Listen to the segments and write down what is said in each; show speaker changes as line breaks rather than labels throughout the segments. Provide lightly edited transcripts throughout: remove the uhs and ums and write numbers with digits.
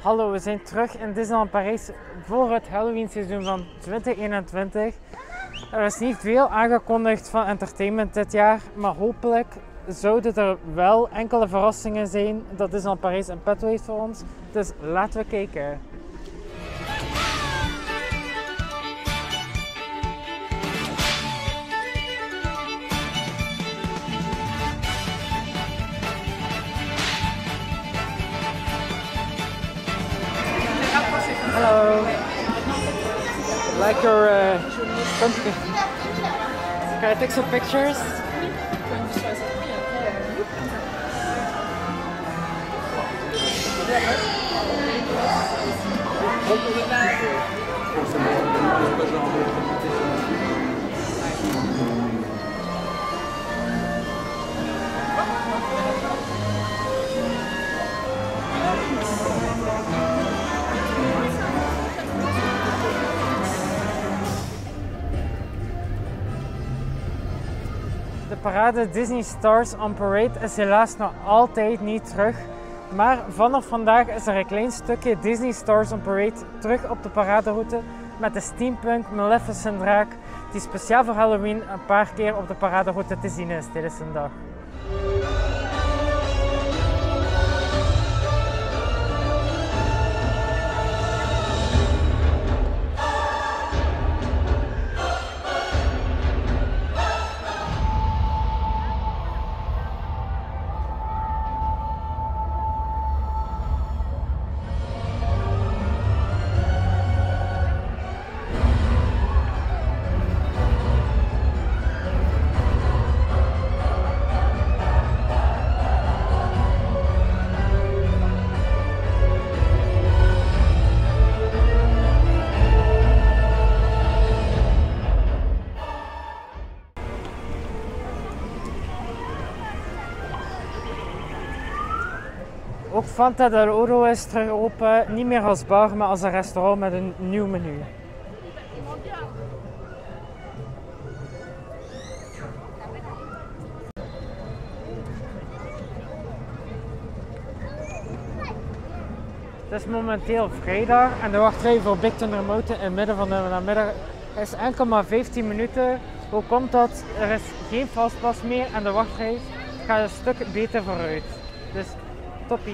Hallo, we zijn terug in Disneyland Parijs voor het Halloween seizoen van 2021. Er is niet veel aangekondigd van entertainment dit jaar, maar hopelijk zouden er wel enkele verrassingen zijn dat Disneyland Parijs in petto heeft voor ons. Dus laten we kijken. Hello. Like your country. Can I take some pictures? De parade Disney Stars on Parade is helaas nog altijd niet terug. Maar vanaf vandaag is er een klein stukje Disney Stars on Parade terug op de paraderoute met de Steampunk Maleficent draak die speciaal voor Halloween een paar keer op de paraderoute te zien is tijdens een dag. Ook Fanta del Oro is terug open, niet meer als bar, maar als een restaurant met een nieuw menu. Het is momenteel vrijdag en de wachtrij voor Big Thunder Mountain in het midden van de namiddag is enkel maar 15 minuten. Hoe komt dat? Er is geen vastpas meer en de wachtrij gaat een stuk beter vooruit. Dus toppie.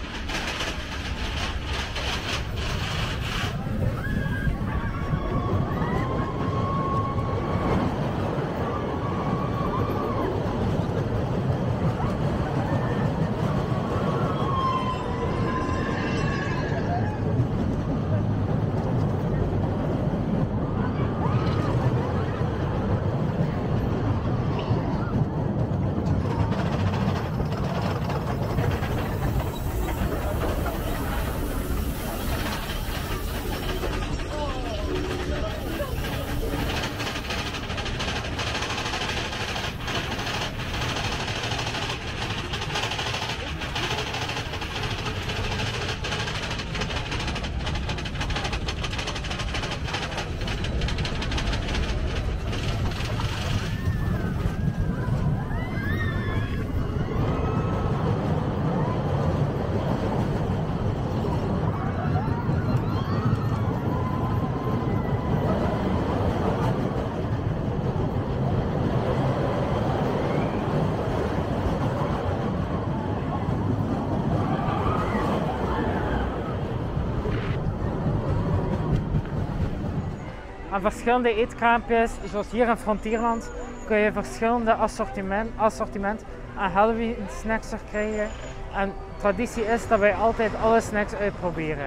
Aan verschillende eetkraampjes, zoals hier in Frontierland, kun je verschillende assortiment aan Halloween snacks krijgen. En traditie is dat wij altijd alle snacks uitproberen.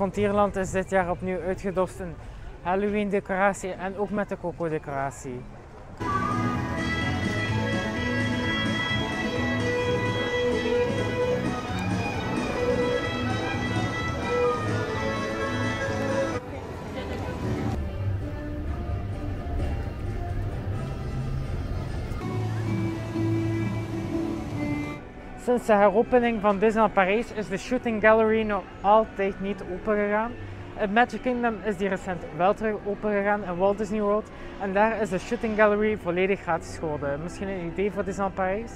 Frontierland is dit jaar opnieuw uitgedost in Halloween decoratie en ook met de Coco decoratie. Sinds de heropening van Disneyland Parijs is de Shooting Gallery nog altijd niet open gegaan. Het Magic Kingdom is die recent wel terug open gegaan in Walt Disney World. En daar is de Shooting Gallery volledig gratis geworden. Misschien een idee voor Disneyland Parijs?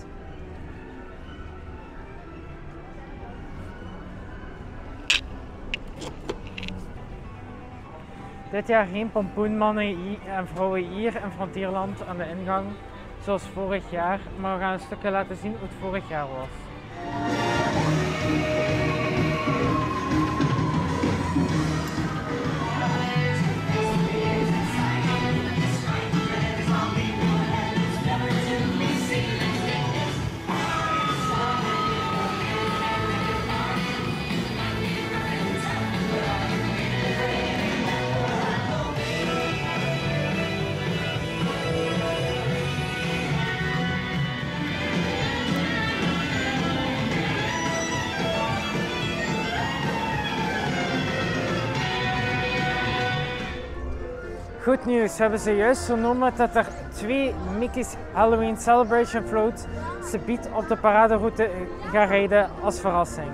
Dit jaar geen pompoenmannen en vrouwen hier in Frontierland aan de ingang, zoals vorig jaar, maar we gaan een stukje laten zien hoe het vorig jaar was. Goed nieuws, we hebben zojuist vernomen dat er 2 Mickey's Halloween Celebration Floats subiet op de paraderoute gaan rijden als verrassing.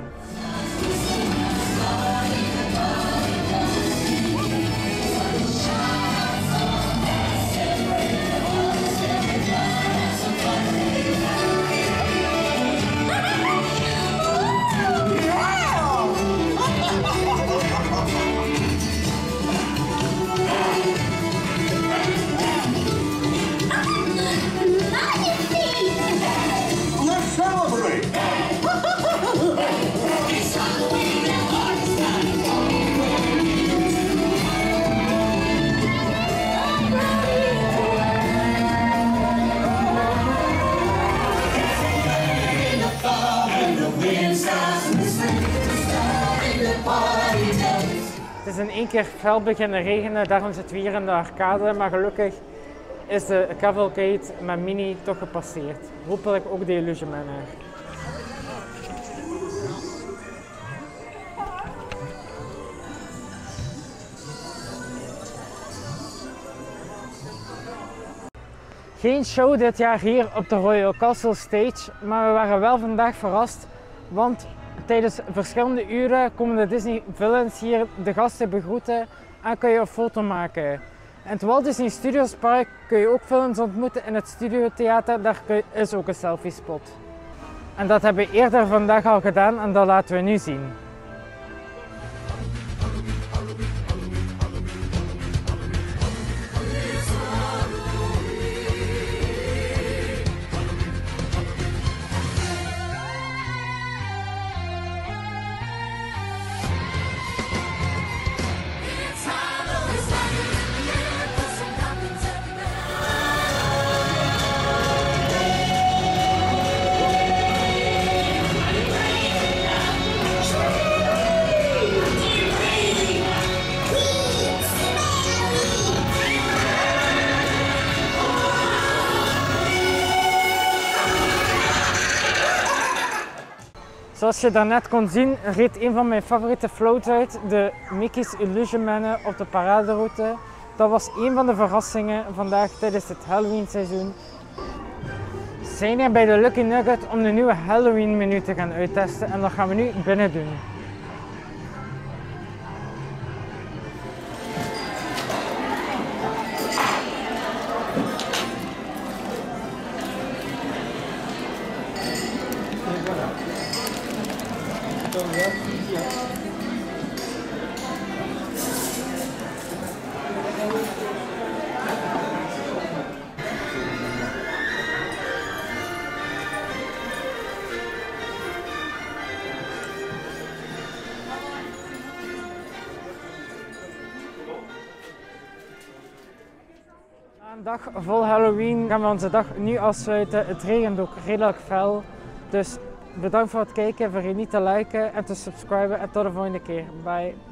Het is in één keer fel beginnen regenen, daarom zitten we hier in de arcade, maar gelukkig is de cavalcade met Minnie toch gepasseerd. Hopelijk ook de Illusion Manor. Geen show dit jaar hier op de Royal Castle Stage, maar we waren wel vandaag verrast, want tijdens verschillende uren komen de Disney villains hier de gasten begroeten en kun je een foto maken. In het Walt Disney Studios Park kun je ook villains ontmoeten in het Studiotheater, daar is ook een selfie spot. En dat hebben we eerder vandaag al gedaan en dat laten we nu zien. Zoals je daarnet kon zien, reed een van mijn favoriete floats uit, de Mickey's Illusion Manor op de paraderoute. Dat was een van de verrassingen vandaag tijdens het Halloween seizoen. We zijn hier bij de Lucky Nugget om de nieuwe Halloween menu te gaan uittesten en dat gaan we nu binnen doen. Een dag vol Halloween gaan we onze dag nu afsluiten. Het regent ook redelijk fel. Dus bedankt voor het kijken. Vergeet niet te liken en te subscriben. En tot de volgende keer. Bye.